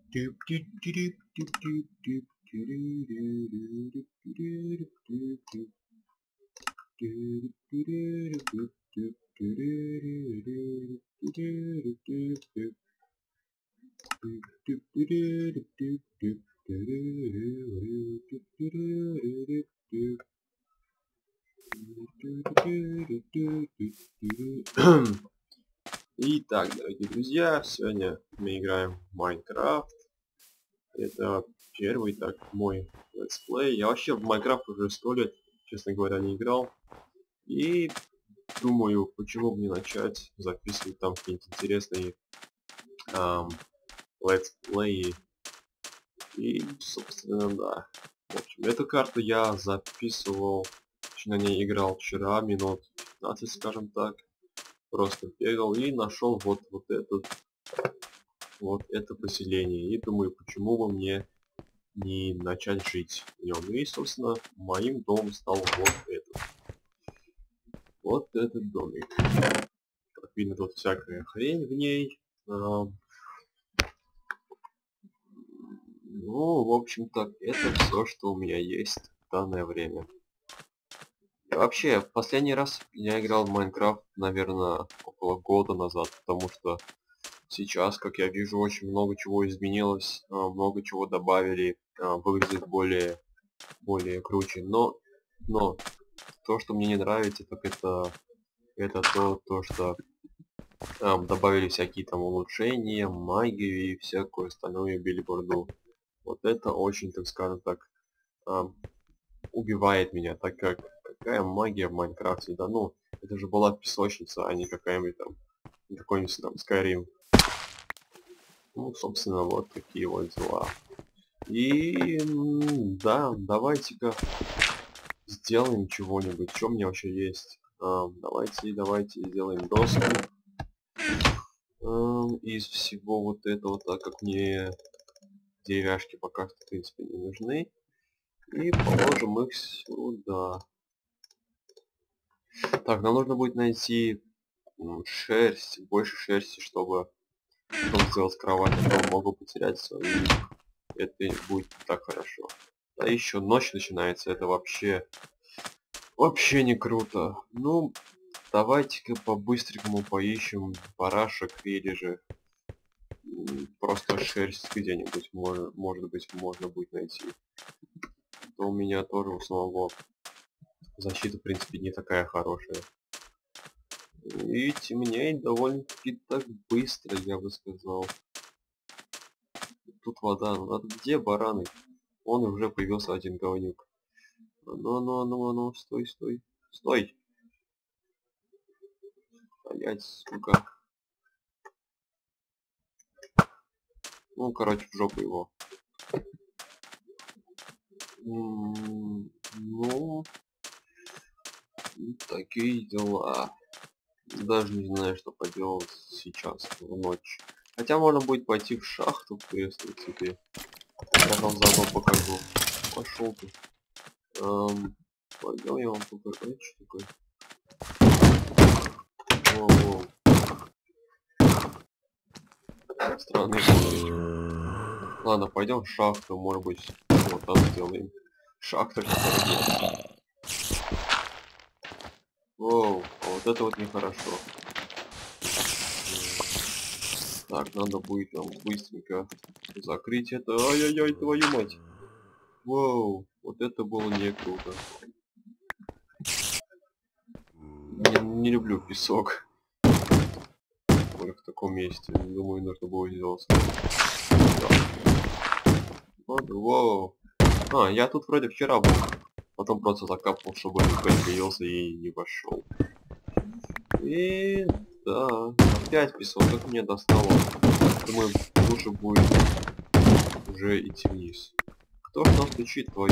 Итак, дорогие друзья, сегодня мы играем в Майнкрафт. Это первый так мой летсплей. Я вообще в Майнкрафт уже 100 лет, честно говоря, не играл. И думаю, почему бы не начать записывать там какие-нибудь интересные летсплеи. И, собственно, да. В общем, эту карту я записывал, на ней играл вчера, минут 15, скажем так. Просто бегал и нашел вот это поселение. И думаю, почему бы мне не начать жить в нем. И, собственно, моим домом стал вот этот домик. Как видно, тут всякая хрень в ней. Ну, в общем-то, это все, что у меня есть в данное время. И вообще, в последний раз я играл в Майнкрафт, наверное, около года назад, потому что сейчас, как я вижу, очень много чего изменилось, много чего добавили, выглядит более круче. Но то, что мне не нравится, так это то, что добавили всякие там улучшения, магию и всякую остальную билиборду. Вот это очень, так скажем так, убивает меня, так как какая магия в Майнкрафте, да ну, это же была песочница, а не какой-нибудь там Skyrim. Ну, собственно, вот такие вот дела. И да, давайте-ка сделаем чего-нибудь. Что у меня вообще есть? Давайте сделаем доску. Из всего вот этого, так как мне деревяшки пока что, в принципе, не нужны. И положим их сюда. Так, нам нужно будет найти шерсть, больше шерсти, чтобы потом сделать кровать, а то могу потерять свою. Это будет не так хорошо. А еще ночь начинается, это вообще не круто. Ну, давайте-ка по-быстренькому поищем барашек или же просто шерсть где-нибудь, может быть, можно будет найти. То у меня тоже у самого защита, в принципе, не такая хорошая. И темнеет довольно-таки так быстро, я бы сказал. Тут вода. Ну, где бараны? Он уже появился один говнюк. Ну, стой. Стой! Стоять, сука. Ну, короче, в жопу его. Ну, такие дела. Даже не знаю, что поделать сейчас, в ночь. Хотя можно будет пойти в шахту, в принципе. Я вам заодно покажу. Пошел ты. Пойдем, я вам покажу. Это что такое? Воу. Странный звук. Ладно, пойдем в шахту, может быть, вот там сделаем. Шахта, которая... Воу, а вот это вот нехорошо. Так, надо будет нам быстренько закрыть это. Ай-яй-яй, твою мать. Воу, вот это было не круто. Не люблю песок. Ой, в таком месте. Думаю, нужно было сделать. Воу. Я тут вроде вчера был. Потом просто закапал, чтобы никто не появился и не вошел. И да, опять песок, как мне достало. Думаю, лучше будет уже идти вниз. Кто ж нас стучит, твою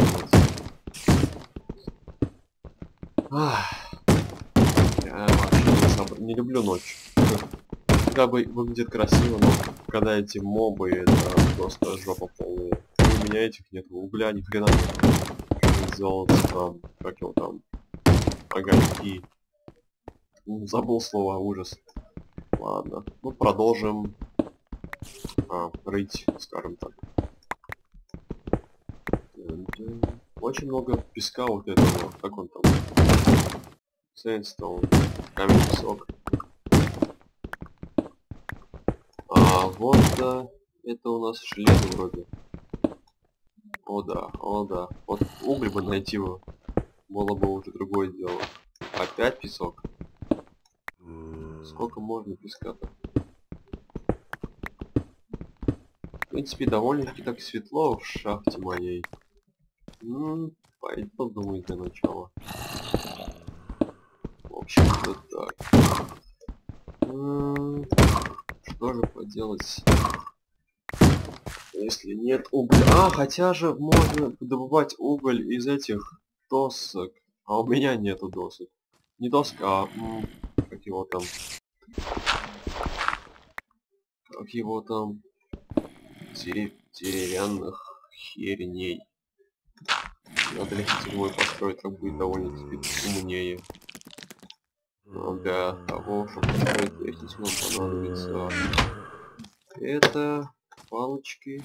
мать? Я вообще не люблю ночь. Когда бы выглядит красиво, но когда эти мобы, это просто жопа полная. У меня этих нет, угля ни хрена нет. Чтобы сделать там, как его там, огоньки. Забыл слово, ужас. Ладно, ну продолжим рыть, скажем так. Очень много песка вот этого, как он там? Сейнстоун, камень, песок. Вот это у нас железо вроде. О да, о да. Вот уголь бы найти его, было бы уже другое дело. Опять песок. Сколько можно песка-то? В принципе, довольно-таки так светло в шахте моей. Пойду, думаю, для начала. В общем-то так. Что же поделать, если нет угля? Хотя же можно добывать уголь из этих досок. А у меня нету досок. Не доска, как его там? Как его там? Деревянных херней. Надо ли седьмой построить, так будет довольно-таки умнее. Но для того, чтобы построить лестницу, нам понадобится это палочки.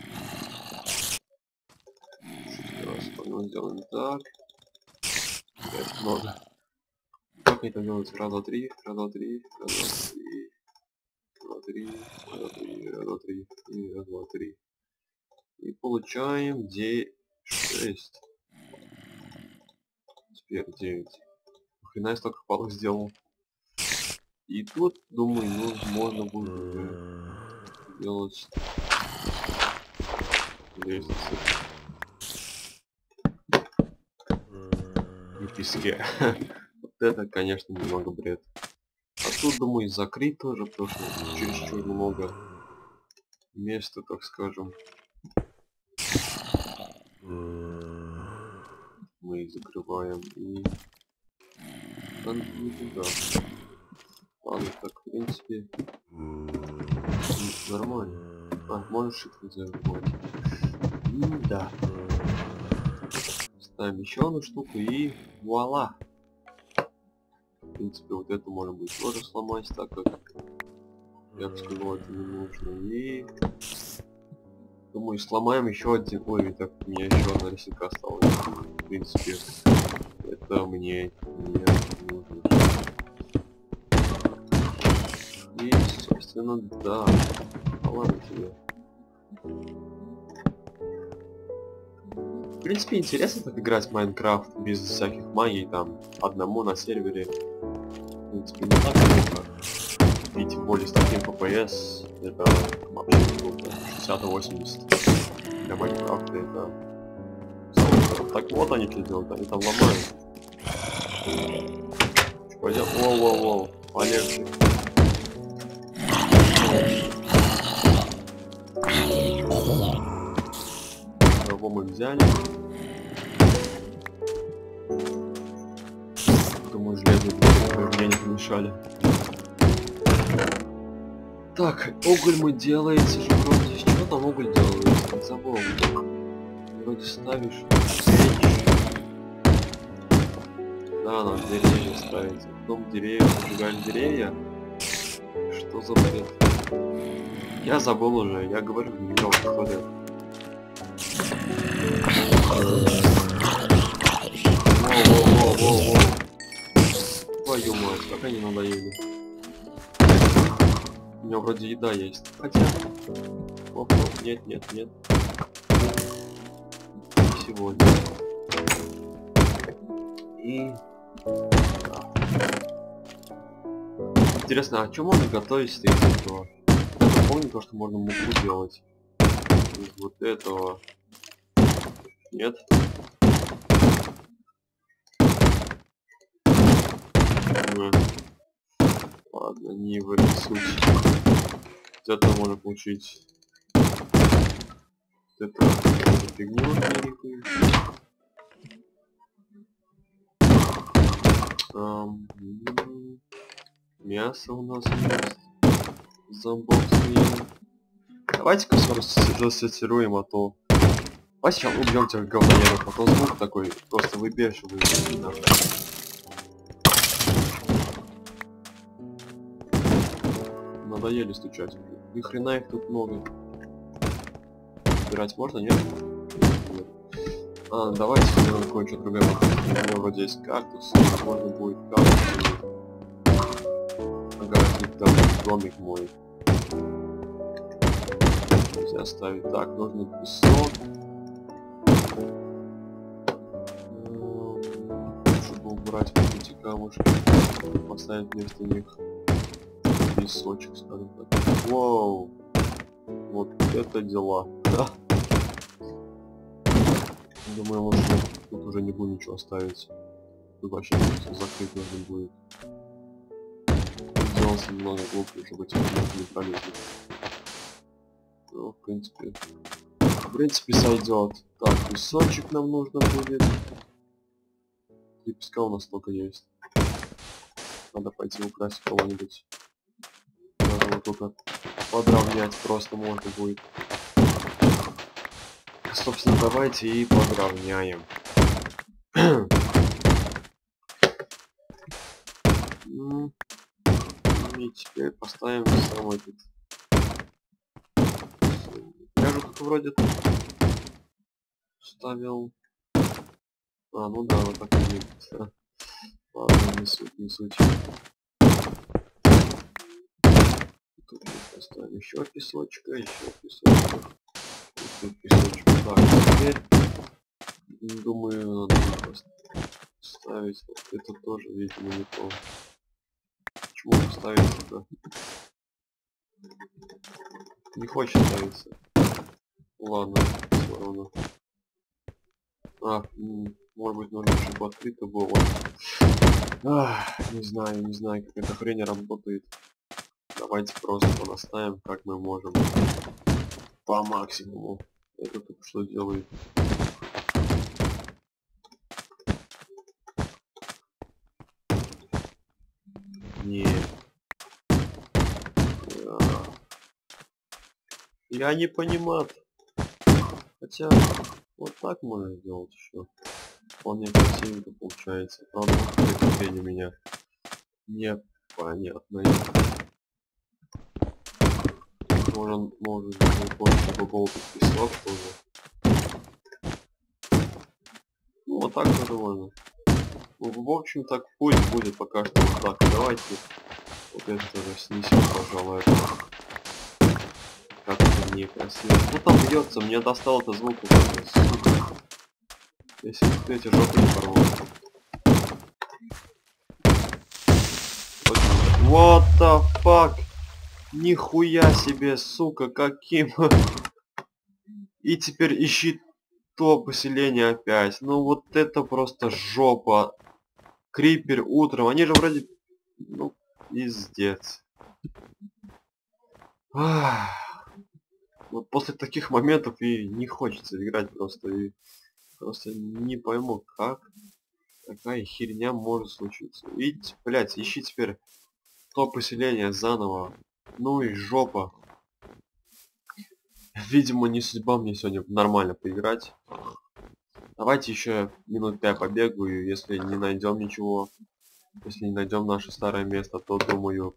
Остальное сделаем так. Это много. Как это делается? Раз, два, три, раз, два, три, раз, два, три, раз, два, три, раз, два, три, и раз, два, три. И получаем 6. Теперь 9. Хрена я столько палок сделал. И тут, думаю, можно будет уже делать лестницу. И в песке. Вот это, конечно, немного бред. А тут, думаю, закрыть тоже, потому что чересчур много места, так скажем. Мы их закрываем и... не туда. Ладно, так, в принципе, нормально. Можешь их зажимать. Да. Ставим еще одну штуку и вуаля. В принципе, вот это можно будет тоже сломать, так как я бы сказал, это не нужно. И думаю, сломаем еще один. Ой, так у меня еще одна лесенка осталась. В принципе, это мне не нужно. И, собственно, да. Ладно тебе. В принципе, интересно так играть в Майнкрафт без всяких магий, там, одному на сервере. В принципе, не так плохо. И тем более с таким FPS, это вообще круто. 60-80 для Майнкрафта это... Так вот они что делают, они там ломают. Пойдем, воу-воу-воу, полегче. Кого мы взяли? Думаю, железные двери мне не помешали. Так, уголь мы делаете же вроде. Что там уголь делается? Забыл. Вроде ставишь. Да, надо деревья ставить. Потом деревья, сжигаешь деревья. Что за бред? Я забыл уже, я говорю, не видел, что это. Воу-воу-воу-воу-воу. Твою мать, как они надоели. У меня вроде еда есть. Хотя... Оп, нет, нет, нет. Не сегодня. И... Да. Интересно, а что можно готовить из этого? Я помню то, что можно муку делать. Из вот этого. Нет? Ладно, не в этом суть. Из этого можно получить вот это фигню великую. Мясо у нас есть. Зомбовские. Давайте-ка засортируем, а то... А сейчас убьем тех говноедов, а то звук такой просто выбешивает. Надо надоели стучать. Ни хрена их тут много. Собирать можно, нет? Нет. Давайте сделаем кое-что другое. У меня вроде есть кактус. Можно будет кактус. Огородить там домик мой. Нельзя оставить. Так, нужно песок. Чтобы убрать вот эти камушки. Поставить вместо них песочек, скажем так. Воу! Вот это дела. Думаю, лучше тут уже не буду ничего оставить. Тут вообще все закрыть нужно будет. Сделался немного глубже, чтобы эти не пролезли. Ну, в принципе сойдет. Так, песочек нам нужно будет. И песка у нас только есть. Надо пойти украсть кого-нибудь. Даже вот только подровнять просто можно будет. Собственно, давайте и подровняем. И теперь поставим самый тут. Я же тут вроде ставил. Ну да, вот так и есть. Ладно, не суть, не суть. Тут мы поставим еще песочка, еще песочка. Тут песочка. Так, теперь думаю, надо просто ставить. Вот это тоже, видимо, не то. Почему поставить это? Не хочет ставиться. Ладно, все равно. Может быть, нужно, чтобы открыто было. Не знаю, как эта хрень работает. Давайте просто понаставим, как мы можем. По максимуму. Это только что делает. Нет. Я не понимаю. Хотя, вот так можно сделать еще. Вполне красивенько получается. Правда, эта хрень у меня непонятная. Может быть, больше поболтать песок тоже. Ну, вот так тоже можно. Ну, в общем, так пусть будет пока что вот так. Давайте вот это тоже снесем, пожалуй. Как это некрасиво. Ну там бьется, мне достал это звук. Сука. Если эти жопы не порвал. What the fuck? Нихуя себе, сука, каким. И теперь ищи то поселение опять. Ну вот это просто жопа. Крипер утром. Они же вроде... Ну, пиздец. Вот после таких моментов и не хочется играть просто. И просто не пойму, как такая херня может случиться. Видите, блять, ищи теперь то поселение заново. Ну и жопа. Видимо, не судьба мне сегодня нормально поиграть. Давайте еще минут 5 побегаю, если не найдем ничего. Если не найдем наше старое место, то думаю...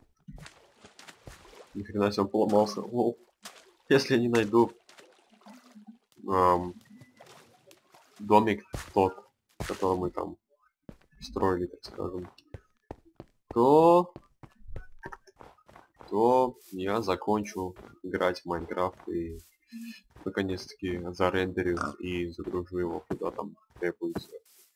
Ни хрена себе он поломался. Лол. Если я не найду домик тот, который мы там строили, так скажем, то я закончу играть в Майнкрафт и наконец-таки зарендерю и загружу его куда там требуется.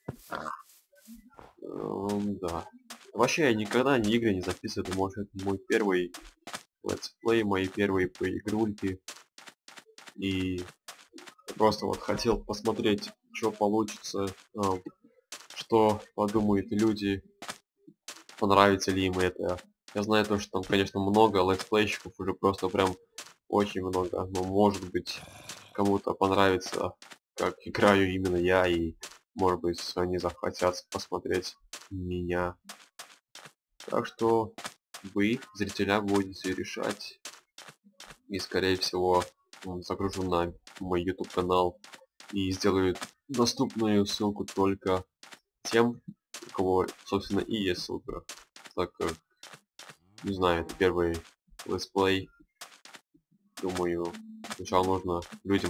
Да. Вообще я никогда ни игры не записываю, может это мой первый летсплей, мои первые поигрульки. И просто вот хотел посмотреть, что получится, что подумают люди, понравится ли им это. Я знаю то, что там, конечно, много летсплейщиков, уже просто прям очень много, но может быть кому-то понравится, как играю именно я, и может быть они захотят посмотреть меня. Так что вы, зрителя, будете решать, и скорее всего загружу на мой YouTube канал и сделаю доступную ссылку только тем, у кого собственно и есть ссылка, так как не знаю, это летсплей. Думаю, сначала нужно людям